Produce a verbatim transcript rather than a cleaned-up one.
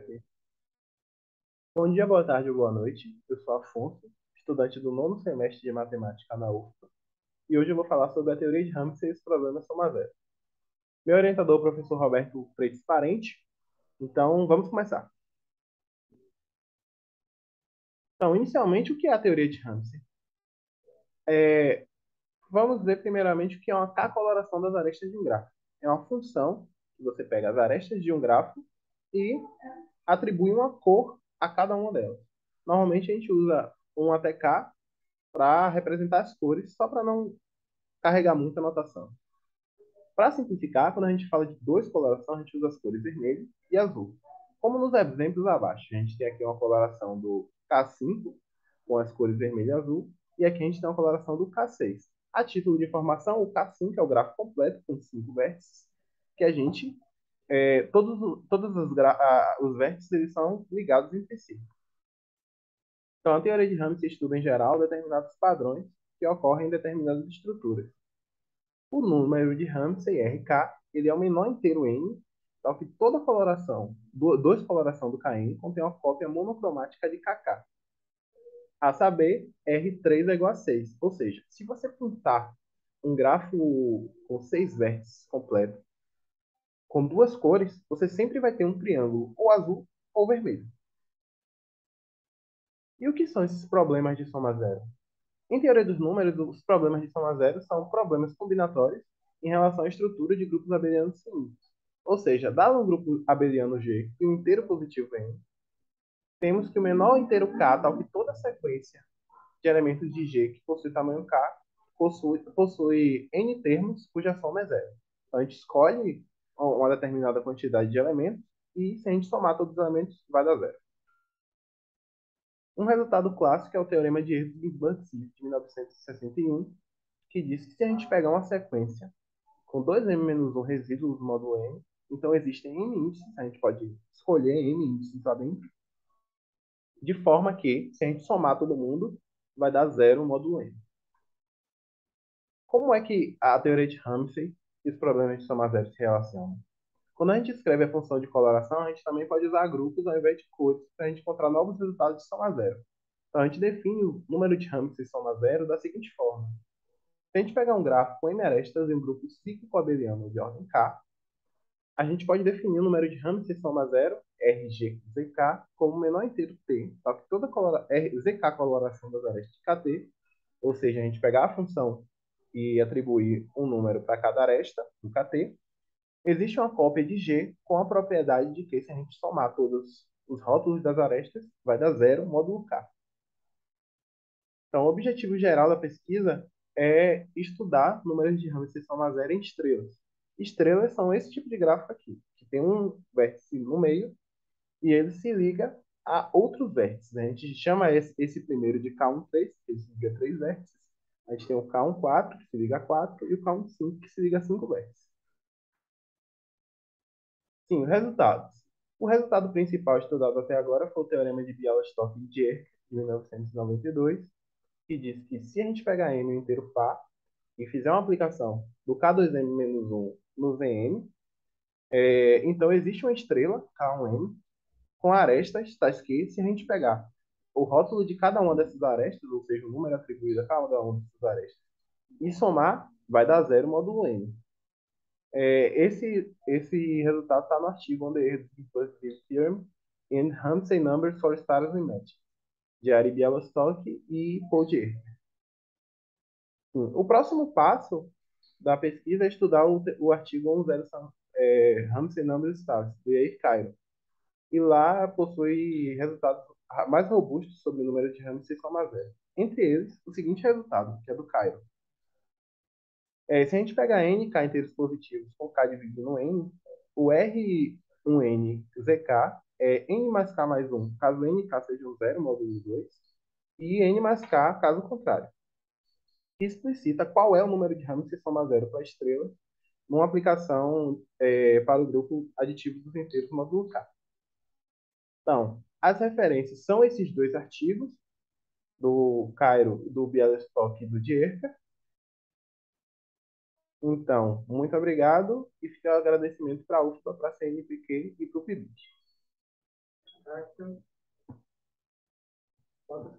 Bom dia, boa tarde ou boa noite. Eu sou Afonso, estudante do nono semestre de matemática na U F P A, e hoje eu vou falar sobre a teoria de Ramsey e os problemas soma-zero. Meu orientador é o professor Roberto Freitas Parente, então vamos começar. Então, inicialmente, o que é a teoria de Ramsey? É, vamos ver primeiramente o que é uma K-coloração das arestas de um grafo. É uma função que você pega as arestas de um grafo e atribui uma cor a cada uma delas. Normalmente a gente usa um até K para representar as cores, só para não carregar muita notação. Para simplificar, quando a gente fala de dois colorações, a gente usa as cores vermelho e azul. Como nos exemplos abaixo, a gente tem aqui uma coloração do K cinco com as cores vermelho e azul, e aqui a gente tem uma coloração do K seis. A título de informação, o K cinco é o grafo completo com cinco vértices, que a gente é, todos, todos os, gra- os vértices eles são ligados entre si. Então, a teoria de Ramsey estuda em geral determinados padrões que ocorrem em determinadas estruturas. O número de Ramsey, R K, ele é o menor inteiro N, tal que toda coloração, duas coloração do K N contém uma cópia monocromática de K K. A saber, R três é igual a seis. Ou seja, se você pintar um grafo com seis vértices completo, com duas cores, você sempre vai ter um triângulo ou azul ou vermelho. E o que são esses problemas de soma zero? Em teoria dos números, os problemas de soma zero são problemas combinatórios em relação à estrutura de grupos abelianos finitos. Ou seja, dado um grupo abeliano G e um inteiro positivo N, temos que o menor inteiro K, tal que toda a sequência de elementos de G que possui tamanho K, possui, possui N termos cuja soma é zero. Então a gente escolhe uma determinada quantidade de elementos e se a gente somar todos os elementos, vai dar zero. Um resultado clássico é o Teorema de Ginsburg-Gisburg, de mil novecentos e sessenta e um, que diz que se a gente pegar uma sequência com dois m menos um resíduos do módulo n, então existem n índices, a gente pode escolher n índices lá dentro, de forma que, se a gente somar todo mundo, vai dar zero o módulo n. Como é que a teoria de Ramsey e os problemas de somar zero se relacionam? Quando a gente escreve a função de coloração, a gente também pode usar grupos ao invés de cores para a gente encontrar novos resultados de soma zero. Então, a gente define o número de Ramsey soma zero da seguinte forma. Se a gente pegar um gráfico com n arestas em um grupo cíclico-abeliano de ordem K, a gente pode definir o número de Ramsey soma zero, R G Z K, como o menor inteiro T, só que toda colora, R, Z K coloração das arestas de K T, ou seja, a gente pegar a função e atribuir um número para cada aresta do K T, existe uma cópia de G com a propriedade de que, se a gente somar todos os rótulos das arestas, vai dar zero módulo K. Então, o objetivo geral da pesquisa é estudar números de Ramsey soma zero em estrelas. Estrelas são esse tipo de gráfico aqui, que tem um vértice no meio e ele se liga a outros vértices. A gente chama esse, esse primeiro de K um três, que ele se liga a três vértices. A gente tem o K um quatro, que se liga a quatro, e o K um cinco, que se liga a cinco vértices. Sim, resultados. O resultado principal estudado até agora foi o Teorema de Bialystok e Diercke, de mil novecentos e noventa e dois, que diz que se a gente pegar n o inteiro par e fizer uma aplicação do K dois M menos um no V N, é, então existe uma estrela, K um M, com arestas, tais que, se a gente pegar o rótulo de cada uma dessas arestas, ou seja, o número atribuído a cada uma dessas arestas, e somar, vai dar zero módulo N. É, esse, esse resultado está no artigo On the Irreducibility Theorem in Ramsey Numbers for Stars in Match, de Ari Bialystok e Paul Diercke. O próximo passo da pesquisa é estudar o, o artigo cento é, Ramsey Numbers Stars, do Yair Cairo. E lá possui resultados mais robustos sobre o número de Ramsey soma zero. Entre eles, o seguinte resultado, que é do Cairo. É, se a gente pegar n k inteiros positivos com k dividido no n, o R um N Z K é n mais k mais um, caso n e k sejam zero, módulo dois, e n mais k, caso contrário. Que explicita qual é o número de Ramsey soma zero para a estrela numa aplicação é, para o grupo aditivo dos inteiros módulo K. Então, as referências são esses dois artigos, do Cairo, do Bialystok e do Diercke. Então, muito obrigado e fica o agradecimento para a U F P A, para a C N Pq e para o P I B. Action.